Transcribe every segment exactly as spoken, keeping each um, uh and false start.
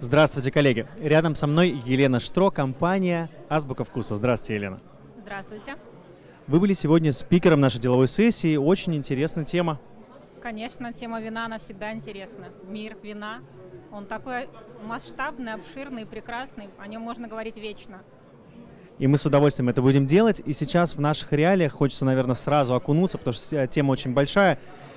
Здравствуйте, коллеги. Рядом со мной Елена Штро, компания «Азбука вкуса». Здравствуйте, Елена. Здравствуйте. Вы были сегодня спикером нашей деловой сессии. Очень интересная тема. Конечно, тема вина, она всегда интересна. Мир вина, он такой масштабный, обширный, прекрасный, о нем можно говорить вечно. И мы с удовольствием это будем делать. И сейчас в наших реалиях хочется, наверное, сразу окунуться, потому что тема очень большая.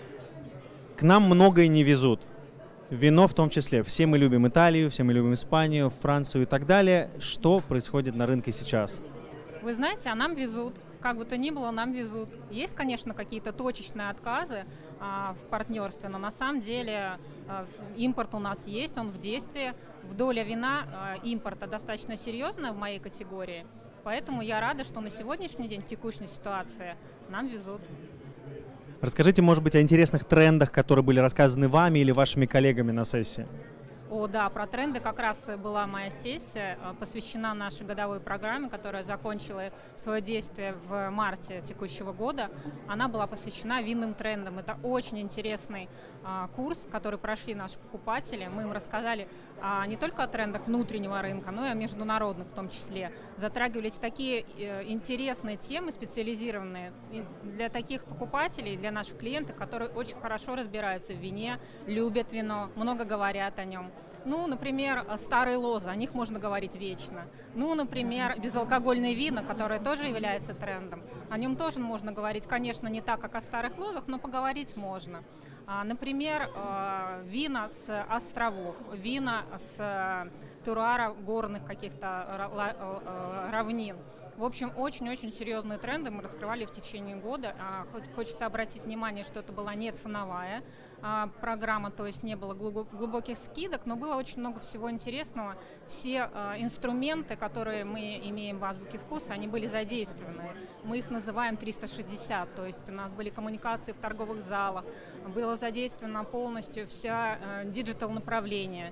К нам многое не везут. Вино в том числе. Все мы любим Италию, все мы любим Испанию, Францию и так далее. Что происходит на рынке сейчас? Вы знаете, а нам везут. Как бы то ни было, нам везут. Есть, конечно, какие-то точечные отказы а, в партнерстве, но на самом деле а, импорт у нас есть, он в действии. Доля вина а, импорта достаточно серьезная в моей категории, поэтому я рада, что на сегодняшний день, в текущей ситуации, нам везут. Расскажите, может быть, о интересных трендах, которые были рассказаны вами или вашими коллегами на сессии. О, да, про тренды как раз была моя сессия, посвящена нашей годовой программе, которая закончила свое действие в марте текущего года. Она была посвящена винным трендам. Это очень интересный а, курс, который прошли наши покупатели. Мы им рассказали а, не только о трендах внутреннего рынка, но и о международных в том числе. Затрагивались такие э, интересные темы, специализированные для таких покупателей, для наших клиентов, которые очень хорошо разбираются в вине, любят вино, много говорят о нем. Ну, например, старые лозы, о них можно говорить вечно. Ну, например, безалкогольные вина, которые тоже являются трендом. О нем тоже можно говорить, конечно, не так, как о старых лозах, но поговорить можно. А, например, э, вина с островов, вина с теруара горных каких-то равнин. В общем, очень-очень серьезные тренды мы раскрывали в течение года. Хочется обратить внимание, что это была не ценовая программа, то есть не было глубоких скидок, но было очень много всего интересного. Все инструменты, которые мы имеем в Азбуке вкуса, они были задействованы. Мы их называем триста шестьдесят, то есть у нас были коммуникации в торговых залах, было задействовано полностью вся диджитал направление.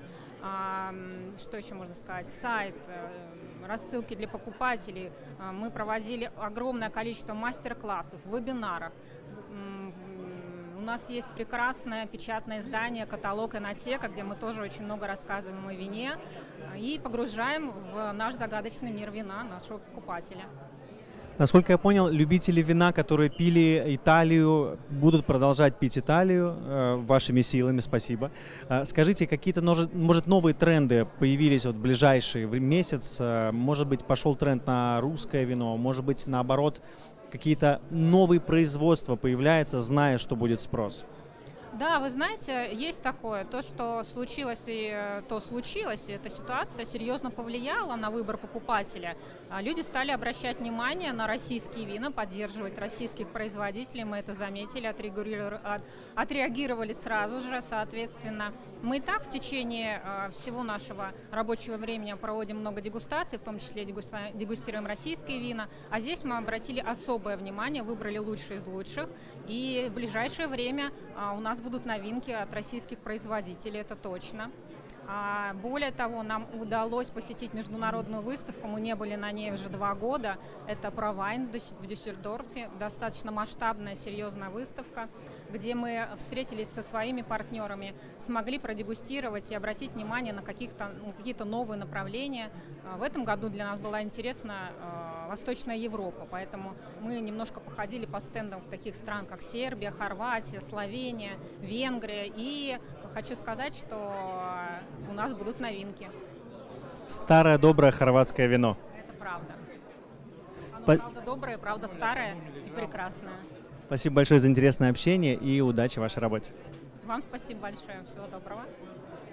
Что еще можно сказать? Сайт, рассылки для покупателей. Мы проводили огромное количество мастер-классов, вебинаров. У нас есть прекрасное печатное издание, каталог Инотека, где мы тоже очень много рассказываем о вине и погружаем в наш загадочный мир вина нашего покупателя. Насколько я понял, любители вина, которые пили Италию, будут продолжать пить Италию э, вашими силами, спасибо. Э, скажите, какие-то, может, новые тренды появились вот в ближайший месяц? Э, может быть, пошел тренд на русское вино, может быть, наоборот, какие-то новые производства появляются, зная, что будет спрос? Да, вы знаете, есть такое. То, что случилось, и то случилось, и эта ситуация серьезно повлияла на выбор покупателя. Люди стали обращать внимание на российские вина, поддерживать российских производителей. Мы это заметили, отреагировали сразу же, соответственно. Мы и так в течение всего нашего рабочего времени проводим много дегустаций, в том числе дегустируем российские вина. А здесь мы обратили особое внимание, выбрали лучшие из лучших. И в ближайшее время у нас будут новинки от российских производителей, это точно. Более того, нам удалось посетить международную выставку, мы не были на ней уже два года. Это ProWein в Дюссельдорфе, достаточно масштабная, серьезная выставка, где мы встретились со своими партнерами, смогли продегустировать и обратить внимание на какие-то какие-то новые направления. В этом году для нас была интересна Восточная Европа, поэтому мы немножко походили по стендам таких стран, как Сербия, Хорватия, Словения, Венгрия, и хочу сказать, что у нас будут новинки. Старое доброе хорватское вино. Это правда. Оно По... правда доброе, правда старое и прекрасное. Спасибо большое за интересное общение и удачи в вашей работе. Вам спасибо большое. Всего доброго.